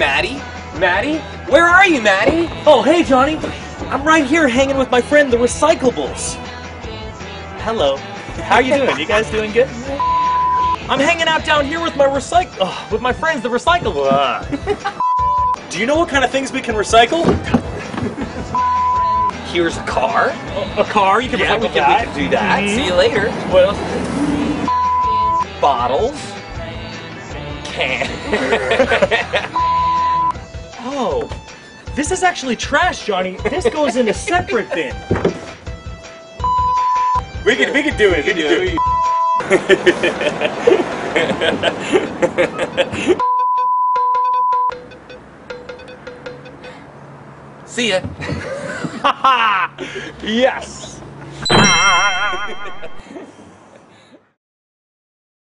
Maddie. Maddie? Where are you, Maddie? Oh, hey, Johnny. I'm right here hanging with my friend, the Recyclables. Hello. How you doing? You guys doing good? I'm hanging out down here with my with my friends, the Recyclables. Do you know what kind of things we can recycle? Here's a car. A car? You can recycle we that. can do that. Mm-hmm. See you later. What else? Bottles. Can. Oh, this is actually trash, Johnny. This goes in a separate bin. We could do it. We could do it. See ya. Yes.